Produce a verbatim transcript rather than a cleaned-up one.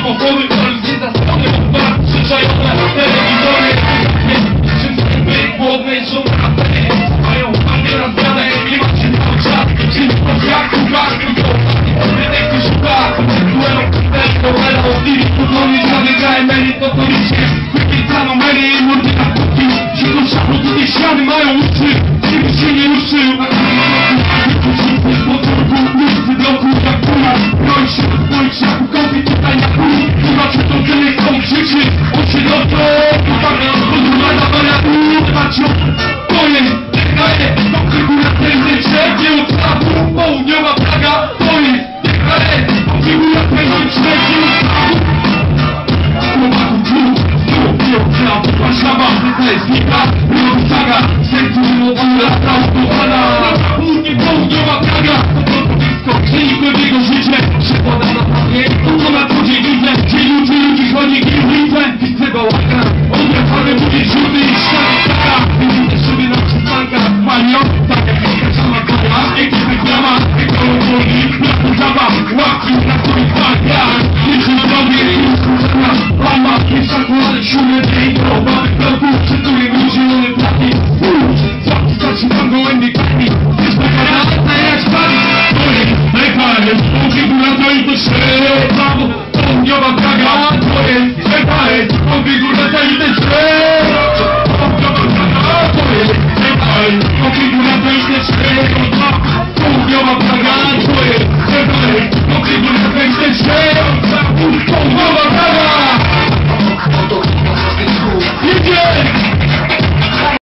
samochody, polskie zasłony, bar, przyczajone telewizory. Czym sklepy głodne i żądane mają panie na zmianę, nie macie cały czas. Czym to jak kuchasz, tylko rynek tu szuka. Duelo, kuteczko, elo, diri, podłonie, żadne K M L-i, to to licznie. Wykryca numery i mordy na kuki. Siedzą szafą, tutaj ściany mają uszy. Żeby się nie ruszył, a z motorku, miejscy bloku, jak kula. Broń się od twoich szlaków, kopi tutaj na kuli. Zobaczcie to tyle, kto krzyczy. On się dobrze, to tak, podróża na wariatu. Zobaczcie, to jest, czekaj, to figura tędy, wszędzie od strachu. Południowa Praga, to jest, czekaj, to figura tędy, wszędzie od strachu. Chłopaków, dwóch, dwóch, dwóch, dwóch, Warszawa, to jest Wika, robi saga, sercu młodego lata, ukochana. Południe, południowa Praga, to to blisko, gdzie nikt jego życie przekłada na pamięć.